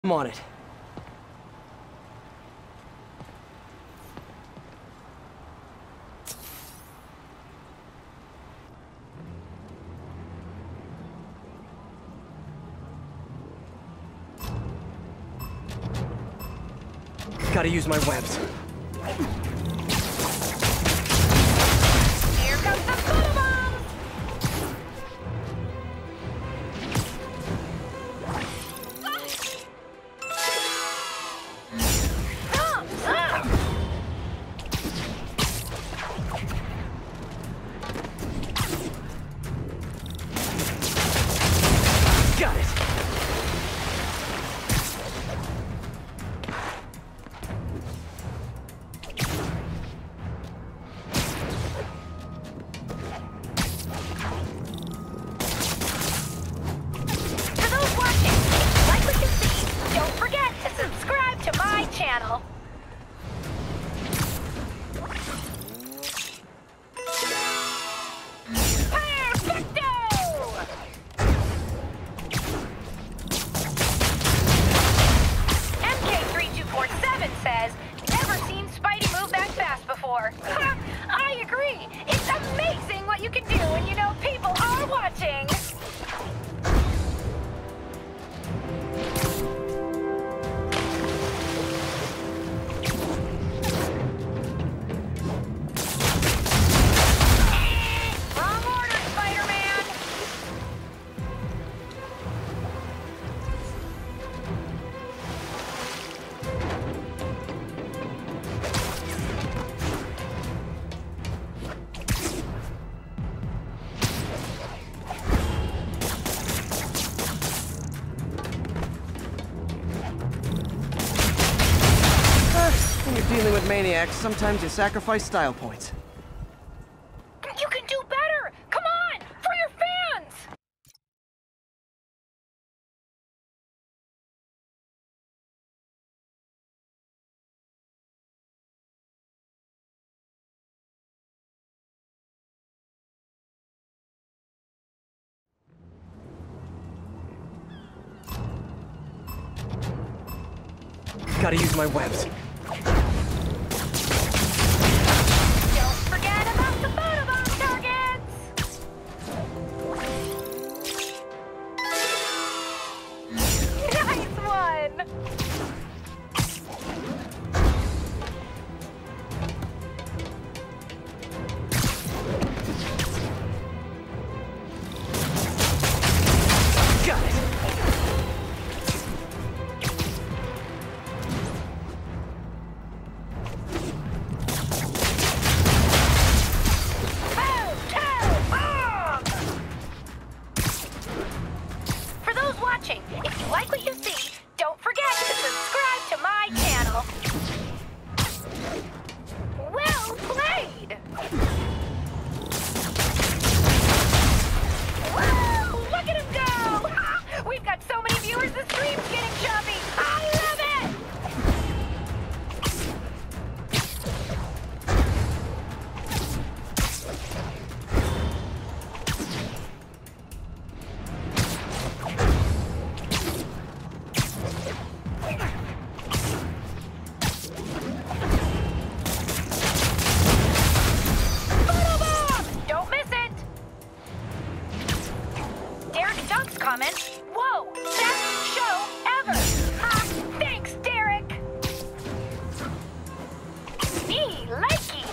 I'm on it. Gotta use my webs. Here comes the photobomb! Thumbs up! Got it. For those watching, if you like what you see, don't forget to subscribe to my channel. Perfecto! MK3247 says, never seen Spidey move that fast before. I agree. It's amazing what you can do when you know people are watching. Wrong order, Spider-Man! When you're dealing with maniacs, sometimes you sacrifice style points. You can do better! Come on! For your fans! Gotta use my webs. Don't forget about the photobomb targets! Nice one! Got it. Photobomb! For those watching, if you like what you see, don't forget to subscribe to my channel. Well played! Woo! Look at him go! We've got so many viewers, the stream's getting choppy. I love it! Photobomb! Don't miss it! Derek Dunk's comment, whoa, best show ever! Ah, thanks, Derek! Me likey!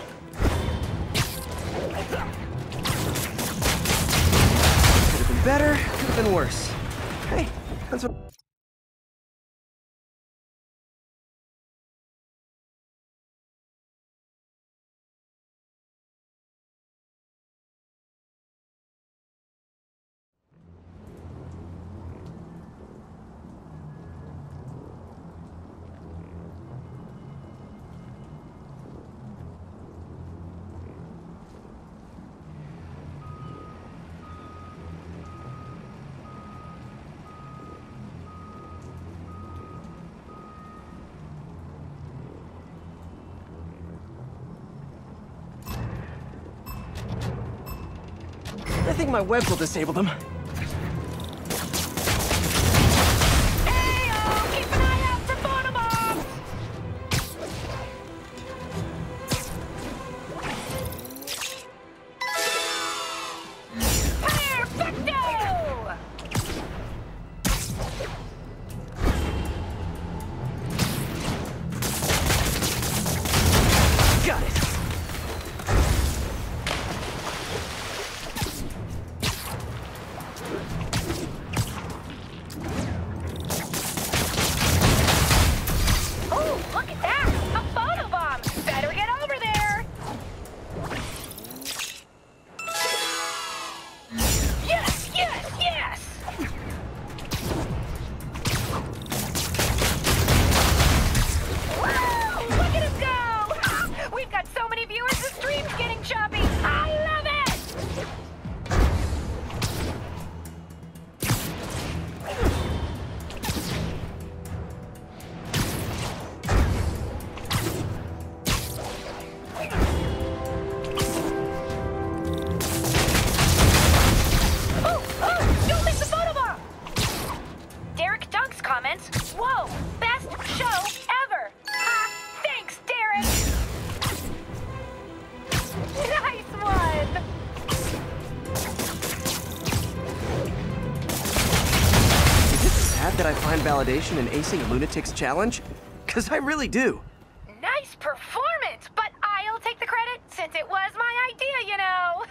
Could have been better, could have been worse. Hey, that's what... I think my webs will disable them. Ayo! comments. Whoa, best show ever. Ha, thanks, Derek. Nice one. Is it sad that I find validation in acing a lunatic's challenge? Because I really do. Nice performance, but I'll take the credit since it was my idea, you know.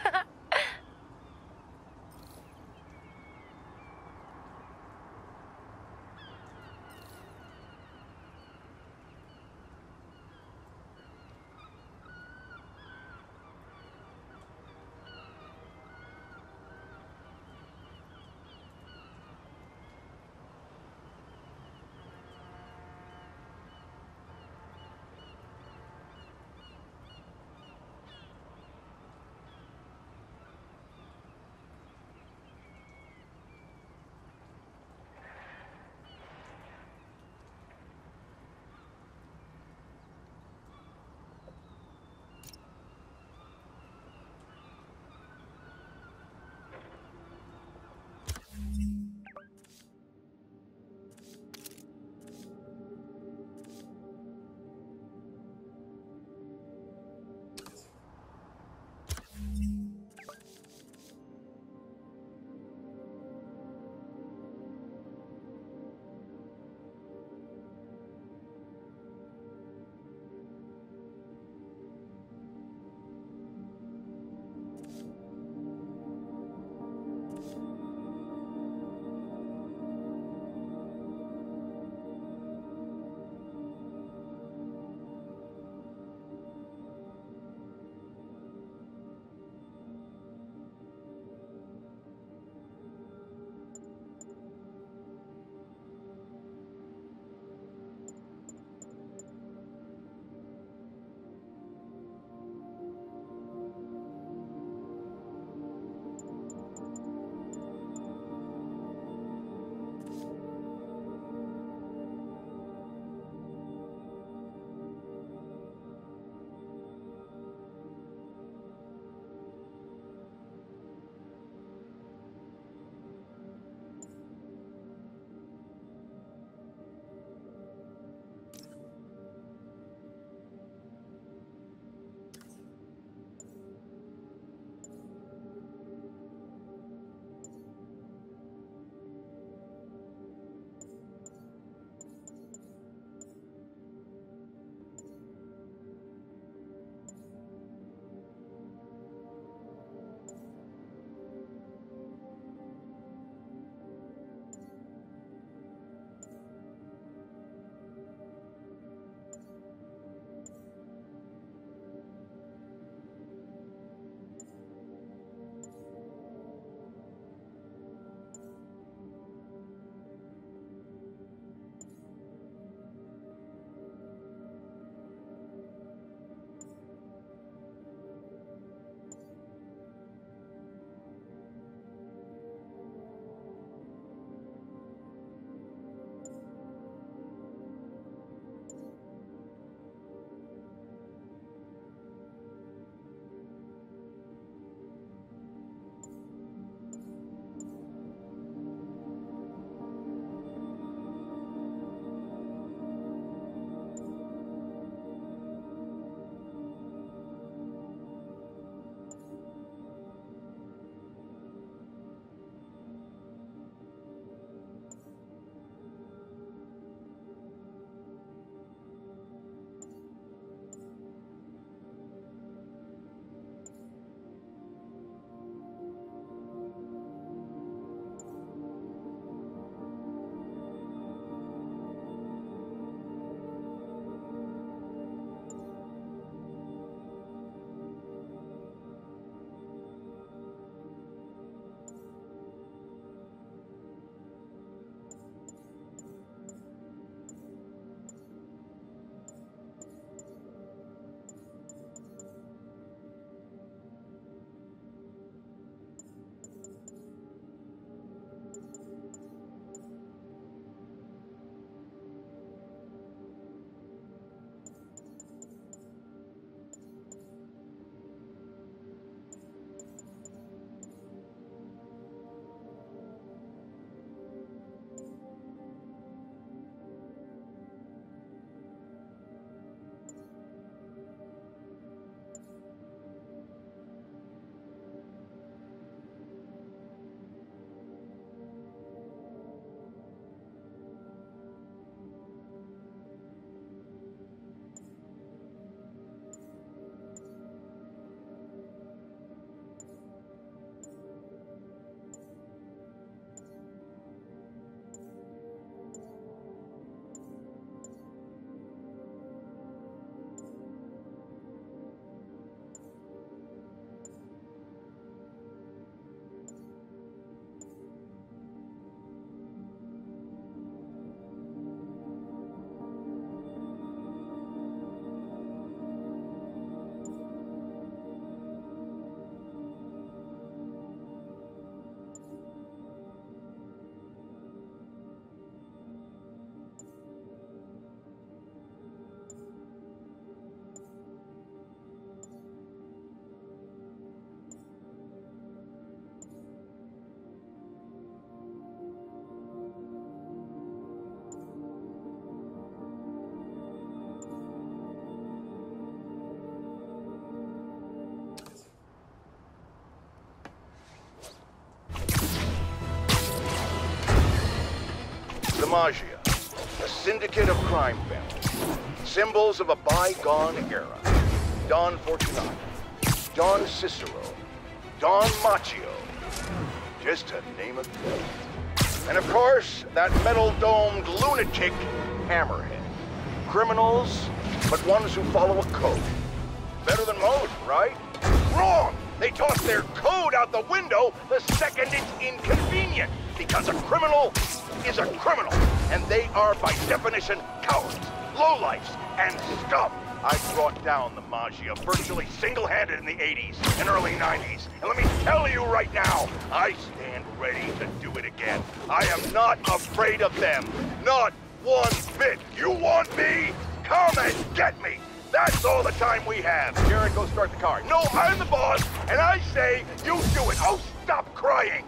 Maggia, a syndicate of crime families, symbols of a bygone era. Don Fortunato, Don Cicero, Don Macchio, just to name a few. And of course, that metal-domed lunatic, Hammerhead. Criminals, but ones who follow a code. Better than most, right? Wrong! They toss their code out the window the second it's inconvenient. Because a criminal is a criminal. And they are, by definition, cowards, lowlifes, and scum. I brought down the Maggia virtually single-handed in the 80s and early 90s. And let me tell you right now, I stand ready to do it again. I am not afraid of them. Not one bit. You want me? Come and get me. That's all the time we have. Jared, go start the car. No, I'm the boss, and I say you do it. Oh, stop crying.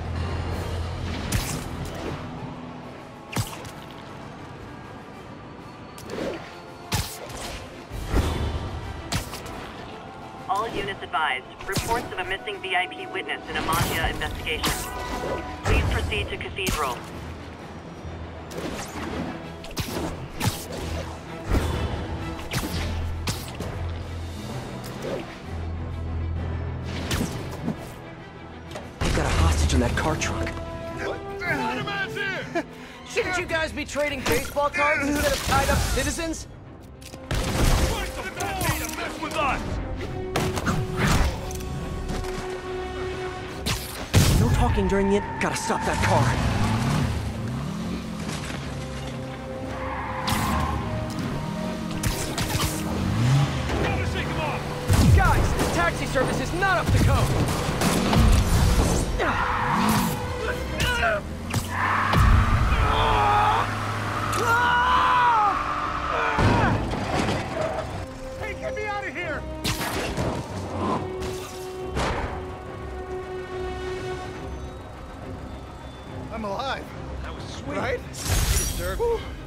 All units advised. Reports of a missing VIP witness in a Maggia investigation. Please proceed to Cathedral. They've got a hostage in that car trunk. Spider-Man's here! Shouldn't you guys be trading baseball cards instead of tied-up citizens? Where's the bad need to mess with us? No talking during the... Gotta stop that car. Gotta shake him off! Guys, this taxi service is not up to code. Hey, get me out of here! I'm alive. That was sweet. Right? You deserve it.